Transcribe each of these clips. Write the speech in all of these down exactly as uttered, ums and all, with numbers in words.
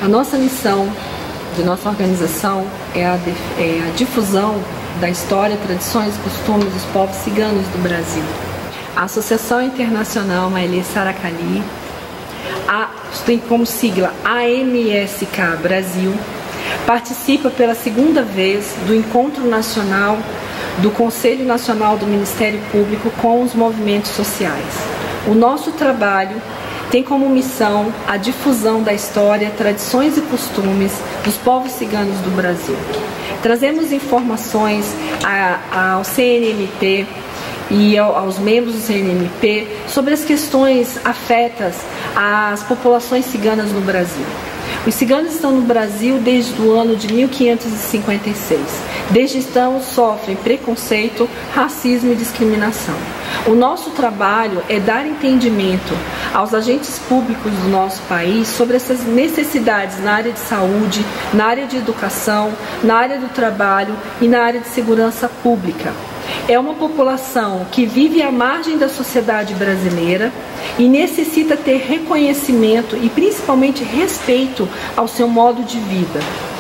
A nossa missão de nossa organização é a, é a difusão da história, tradições e costumes dos povos ciganos do Brasil. A Associação Internacional Maelê Saracali a, tem como sigla A M S K Brasil, participa pela segunda vez do Encontro Nacional do Conselho Nacional do Ministério Público com os movimentos sociais. O nosso trabalho tem como missão a difusão da história, tradições e costumes dos povos ciganos do Brasil. Trazemos informações ao C N M P e aos membros do C N M P sobre as questões afetas às populações ciganas no Brasil. Os ciganos estão no Brasil desde o ano de mil quinhentos e cinquenta e seis. Desde então sofrem preconceito, racismo e discriminação. O nosso trabalho é dar entendimento aos agentes públicos do nosso país sobre essas necessidades na área de saúde, na área de educação, na área do trabalho e na área de segurança pública. É uma população que vive à margem da sociedade brasileira e necessita ter reconhecimento e principalmente respeito ao seu modo de vida.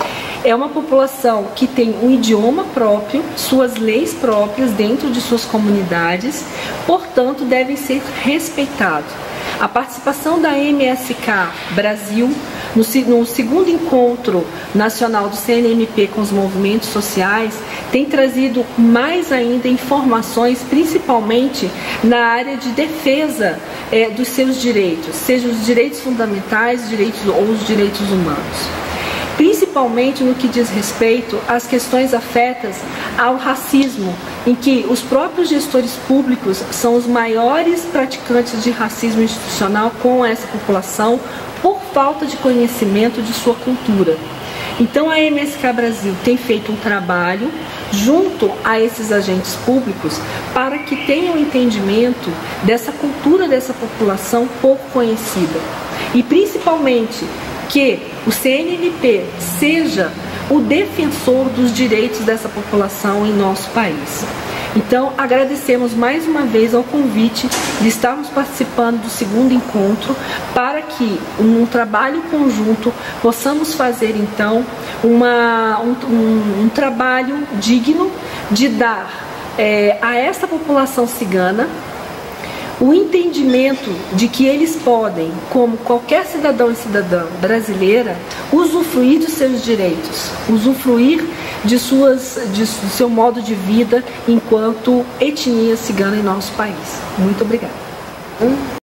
É uma população que tem um idioma próprio, suas leis próprias dentro de suas comunidades, portanto devem ser respeitados. A participação da M S K Brasil no, no segundo encontro nacional do C N M P com os movimentos sociais tem trazido mais ainda informações, principalmente na área de defesa é, dos seus direitos, seja os direitos fundamentais direitos, ou os direitos humanos. Principalmente no que diz respeito às questões afetas ao racismo, em que os próprios gestores públicos são os maiores praticantes de racismo institucional com essa população por falta de conhecimento de sua cultura. Então a M S K Brasil tem feito um trabalho junto a esses agentes públicos para que tenham entendimento dessa cultura dessa população pouco conhecida e principalmente que o C N M P seja o defensor dos direitos dessa população em nosso país. Então, agradecemos mais uma vez ao convite de estarmos participando do segundo encontro para que, num trabalho conjunto, possamos fazer, então, uma, um, um, um trabalho digno de dar é, a essa população cigana o entendimento de que eles podem, como qualquer cidadão e cidadã brasileira, usufruir de seus direitos, usufruir de, suas, de seu modo de vida enquanto etnia cigana em nosso país. Muito obrigada.